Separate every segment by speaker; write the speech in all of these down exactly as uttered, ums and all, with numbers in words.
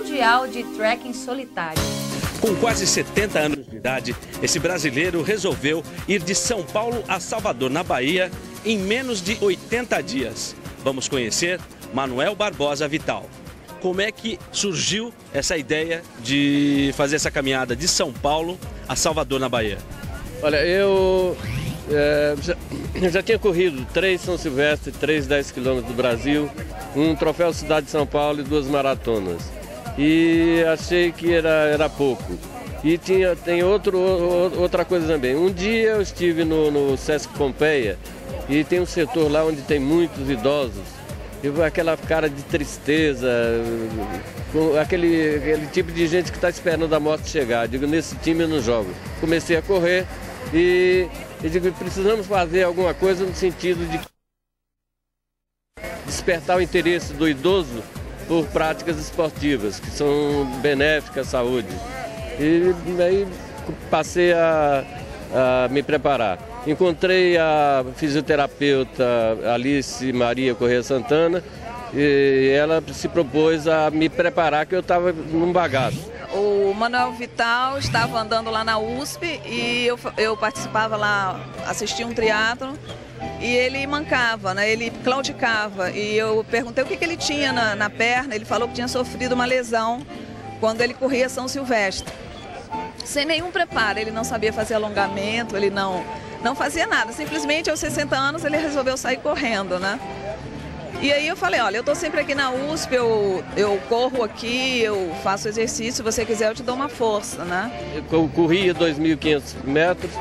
Speaker 1: mundial de trekking solitário.
Speaker 2: Com quase setenta anos de idade, esse brasileiro resolveu ir de São Paulo a Salvador, na Bahia, em menos de oitenta dias. Vamos conhecer Manuel Barbosa Vital. Como é que surgiu essa ideia de fazer essa caminhada de São Paulo a Salvador, na Bahia?
Speaker 3: Olha, eu é, já, eu já tinha corrido três São Silvestre, três dez quilômetros do Brasil, um troféu Cidade de São Paulo e duas maratonas. E achei que era, era pouco. E tinha, tem outro, outra coisa também. Um dia eu estive no, no Sesc Pompeia e tem um setor lá onde tem muitos idosos. E aquela cara de tristeza, aquele, aquele tipo de gente que está esperando a morte chegar. Digo, nesse time eu não jogo. Comecei a correr e, e digo, precisamos fazer alguma coisa no sentido de despertar o interesse do idoso por práticas esportivas, que são benéficas à saúde. E aí passei a, a me preparar. Encontrei a fisioterapeuta Alice Maria Corrêa Santana e ela se propôs a me preparar, que eu estava num bagaço.
Speaker 4: O Manuel Vital estava andando lá na U S P e eu, eu participava lá, assistia um triatlon. E ele mancava, né? Ele claudicava. E eu perguntei o que, que ele tinha na, na perna. Ele falou que tinha sofrido uma lesão quando ele corria São Silvestre. Sem nenhum preparo, ele não sabia fazer alongamento, ele não, não fazia nada. Simplesmente aos sessenta anos ele resolveu sair correndo, né? E aí eu falei, olha, eu estou sempre aqui na U S P, eu, eu corro aqui, eu faço exercício, se você quiser eu te dou uma força, né?
Speaker 3: Eu corria dois mil e quinhentos metros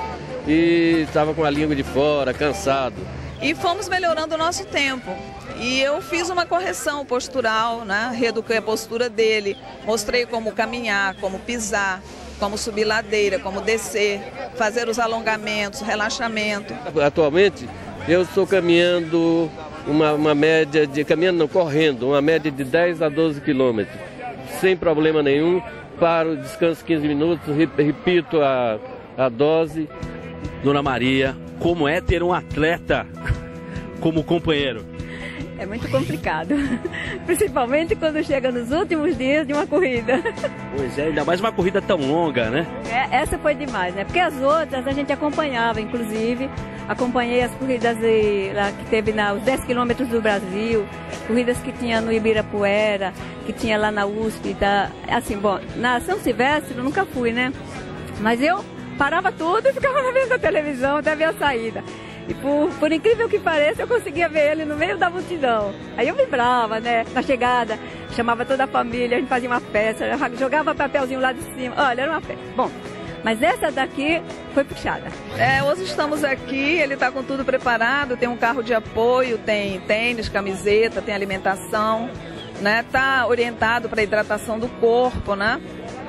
Speaker 3: e estava com a língua de fora, cansado.
Speaker 4: E fomos melhorando o nosso tempo. E eu fiz uma correção postural, né? Reeduquei a postura dele, mostrei como caminhar, como pisar, como subir ladeira, como descer, fazer os alongamentos, relaxamento.
Speaker 3: Atualmente eu estou caminhando uma, uma média de, caminhando não, correndo, uma média de dez a doze quilômetros, sem problema nenhum, paro, descanso quinze minutos, repito a, a dose.
Speaker 2: Dona Maria, como é ter um atleta como companheiro?
Speaker 5: É muito complicado, principalmente quando chega nos últimos dias de uma corrida.
Speaker 2: Pois é, ainda mais uma corrida tão longa, né?
Speaker 5: É, essa foi demais, né? Porque as outras a gente acompanhava, inclusive, acompanhei as corridas de, lá, que teve na, os dez quilômetros do Brasil, corridas que tinha no Ibirapuera, que tinha lá na U S P, tá? Assim, bom, na São Silvestre eu nunca fui, né? Mas eu parava tudo e ficava vendo a televisão até ver a saída. E por, por incrível que pareça, eu conseguia ver ele no meio da multidão. Aí eu vibrava, né? Na chegada, chamava toda a família, a gente fazia uma festa, jogava papelzinho lá de cima. Olha, era uma festa. Bom, mas essa daqui foi puxada.
Speaker 4: É, hoje estamos aqui, ele está com tudo preparado, tem um carro de apoio, tem tênis, camiseta, tem alimentação, né? Tá orientado para a hidratação do corpo, né?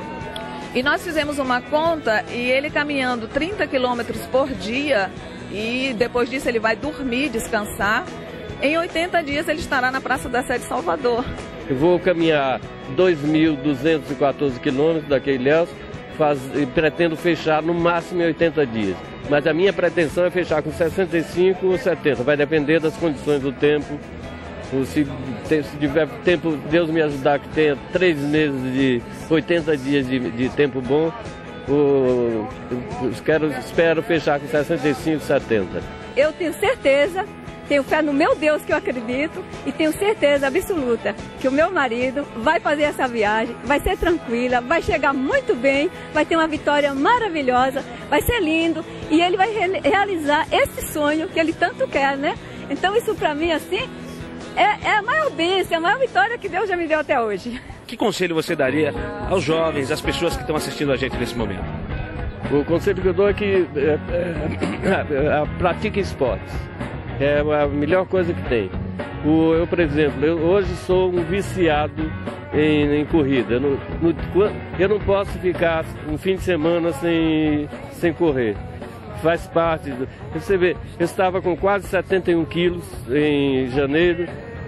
Speaker 4: E nós fizemos uma conta e ele caminhando trinta quilômetros por dia, e depois disso ele vai dormir, descansar. Em oitenta dias ele estará na Praça da Sé de Salvador.
Speaker 3: Eu vou caminhar dois mil duzentos e quatorze quilômetros daqui a Ilhéus e pretendo fechar no máximo em oitenta dias. Mas a minha pretensão é fechar com sessenta e cinco ou setenta, vai depender das condições do tempo. Se, se tiver tempo, Deus me ajudar que tenha três meses de oitenta dias de, de tempo bom, eu, eu quero, espero fechar com sessenta e cinco, setenta.
Speaker 5: Eu tenho certeza, tenho fé no meu Deus que eu acredito e tenho certeza absoluta que o meu marido vai fazer essa viagem, vai ser tranquila, vai chegar muito bem, vai ter uma vitória maravilhosa, vai ser lindo e ele vai re realizar esse sonho que ele tanto quer, né? Então isso para mim assim é, é a maior bênção, é a maior vitória que Deus já me deu até hoje.
Speaker 2: Que conselho você daria aos jovens, às pessoas que estão assistindo a gente nesse momento?
Speaker 3: O conselho que eu dou é que é, é, é, pratiquem esportes. É a melhor coisa que tem. O, eu, por exemplo, eu hoje sou um viciado em, em corrida. No, no, eu não posso ficar um fim de semana sem, sem correr. Faz parte. Do, você vê, eu estava com quase setenta e um quilos em janeiro.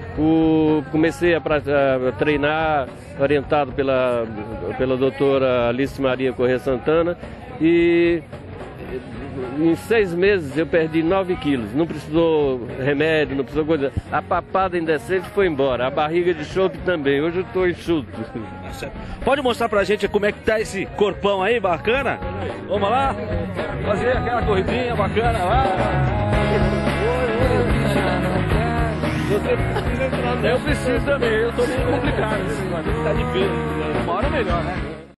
Speaker 3: O, comecei a, a treinar, orientado pela, pela doutora Alice Maria Corrêa Santana, e em seis meses eu perdi nove quilos. Não precisou remédio, não precisou coisa. A papada indecente foi embora. A barriga de chope também. Hoje eu estou enxuto.
Speaker 2: Pode mostrar pra gente como é que tá esse corpão aí, bacana? Vamos lá? Fazer aquela corridinha bacana lá. Eu preciso também, eu tô meio complicado. Tá difícil. Uma hora melhor, né?